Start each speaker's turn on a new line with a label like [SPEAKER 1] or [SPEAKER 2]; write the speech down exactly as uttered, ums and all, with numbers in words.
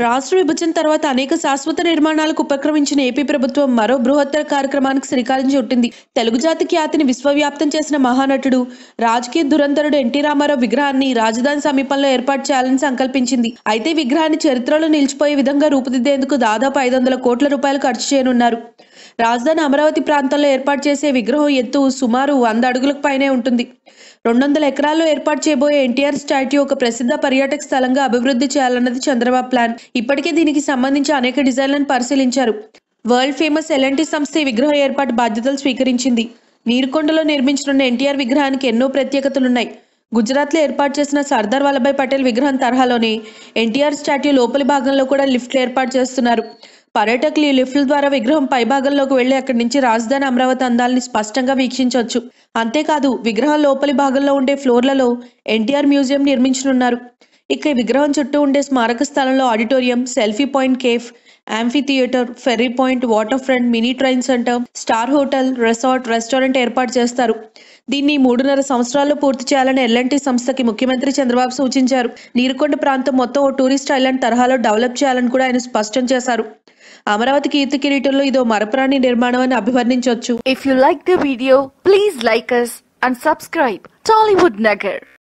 [SPEAKER 1] రాష్ట్ర విభజన తర్వాత అనేక శాశ్వత నిర్మాణాలకు ఉపక్రమించిన ఏపీ ప్రభుత్వం మరో బృహత్తర కార్యక్రమానికి శ్రీకారం చుట్టింది. తెలుగు జాతి ఖ్యాతిని విశ్వవ్యాప్తం చేసిన మహానటుడు, రాజకీయ దురంధరుడు ఎన్టీ రామారావు విగ్రహాన్ని రాజధాని సమీపంలో ఏర్పాటు చేయాలని సంకల్పించింది. అయితే విగ్రహాన్ని చరిత్రలో నిలిచిపోయే విధంగా రూపుదిద్దేందుకు దాదాపు ఐదు వందల కోట్ల రూపాయలు ఖర్చు చేయనున్నారు. రాజధాని అమరావతి ప్రాంతంలో ఏర్పాటు చేసే విగ్రహం ఎత్తు సుమారు వంద అడుగులకు పైనే ఉంటుంది. రెండు వందల ఎకరాల్లో ఏర్పాటు చేయబోయే ఎన్టీఆర్ స్టాట్యూ ఒక ప్రసిద్ధ పర్యాటక స్థలంగా అభివృద్ధి చేయాలన్నది చంద్రబాబు ప్లాన్. ఇప్పటికే దీనికి సంబంధించి అనేక డిజైన్లను పరిశీలించారు. World famous L and T సంస్థ ఈ విగ్రహం ఏర్పాటు బాధ్యతలు స్వీకరించింది. నీరుకొండలో నిర్మించనున్న ఎన్టీఆర్ విగ్రహానికి ఎన్నో ప్రత్యేకతలున్నాయి. గుజరాత్లో ఏర్పాటు చేసిన సర్దార్ వల్లభాయ్ పటేల్ విగ్రహం తరహాలోనే ఎన్టీఆర్ స్టాట్యూ లోపలి భాగంలో కూడా లిఫ్ట్లు ఏర్పాటు చేస్తున్నారు. పర్యాటకులు ఈ లిఫ్ట్ల ద్వారా విగ్రహం పైభాగంలోకి వెళ్లి అక్కడి నుంచి రాజధాని అమరావతి అందాలని స్పష్టంగా వీక్షించవచ్చు. అంతేకాదు, విగ్రహం లోపలి భాగంలో ఉండే ఫ్లోర్లలో ఎన్టీఆర్ మ్యూజియం నిర్మించనున్నారు. ఇక ఈ విగ్రహం చుట్టూ ఉండే స్మారక స్థలంలో auditorium, selfie point, cafe, amphitheatre, ferry point, waterfront, mini train centre, star hotel, resort, restaurant ఏర్పాటు చేస్తారు. దీన్ని మూడున్నర సంవత్సరాల్లో పూర్తి చేయాలని ఎల్ అండ్ టీ సంస్థకి ముఖ్యమంత్రి చంద్రబాబు సూచించారు. నీరుకొండ ప్రాంతం మొత్తం ఓ టూరిస్ట్ ఐలాండ్ తరహాలో డెవలప్ చేయాలని కూడా ఆయన స్పష్టం చేశారు. అమరావతి కీర్తి కిరీటంలో ఇదో మరపురాని నిర్మాణం అని అభివర్ణించవచ్చు.
[SPEAKER 2] If you like the video, please like us and subscribe Tollywood Nagar.